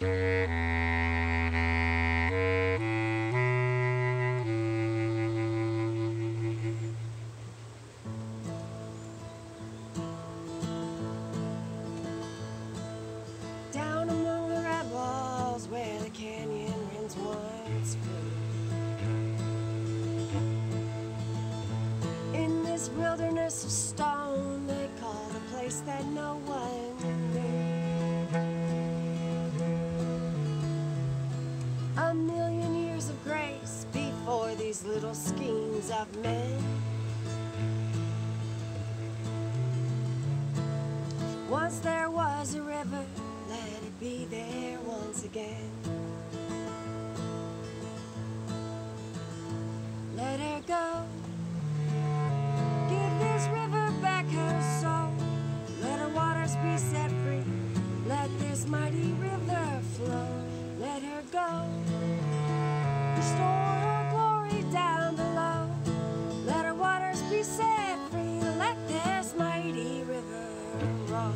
Down among the rebels where the canyon runs once free. In this wilderness of stone, they call the place that no one knew. A million years of grace before these little schemes of men. Once there was a river, let it be there once again. Let her go. Give this river back her soul. Let her waters be set free. Let this mighty river flow. Let her go. Restore her glory down below. Let her waters be set free. Let this mighty river roll.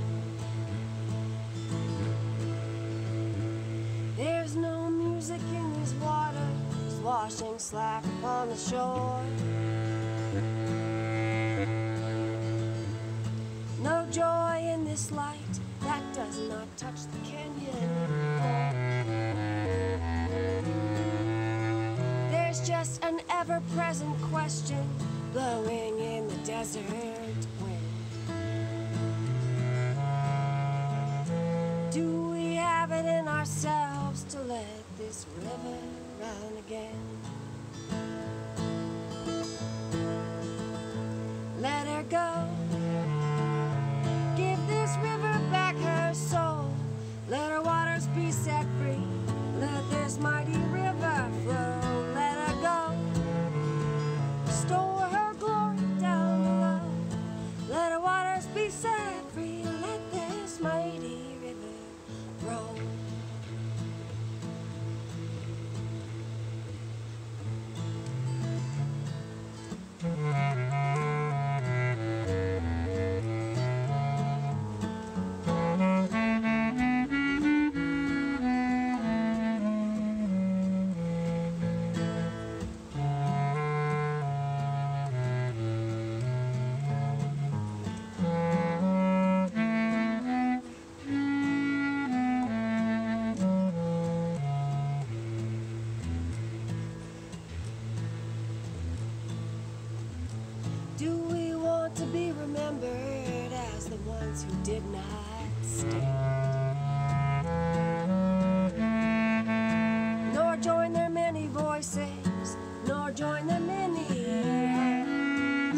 There's no music in these waters, washing slack upon the shore. No joy in this light that does not touch the canyon floor. There's just an ever-present question blowing in the desert wind. Do we have it in ourselves to let this river run again? Let her go. Give this river back her soul. Let her waters be set free. Let this mighty river flow. Let her go. Restore her glory down below. Let her waters be set free. Let this mighty river roll. Do we want to be remembered as the ones who did not stand, nor join their many voices, nor join their many hands?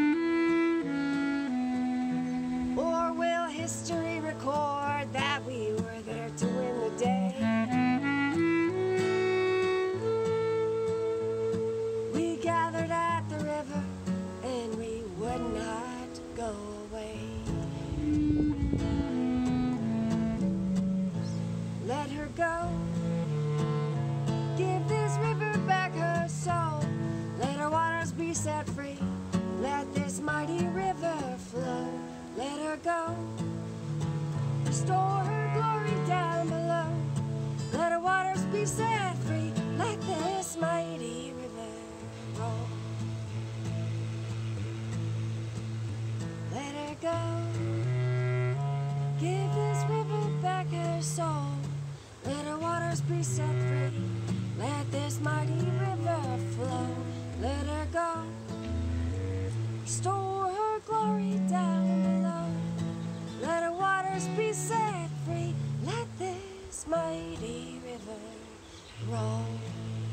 Or will history record that we were there to win the day? We gathered at the river and we would not go away. Let her go. Give this river back her soul. Let her waters be set free. Let this mighty river flow. Let her go. Restore her glory down below. Let her waters be set free. Let this mighty river roll. Let her go. Give this river back her soul. Let her waters be set free. Let this mighty river flow. Let her go. Restore her glory down below. Let her waters be set free. Let this mighty river roll.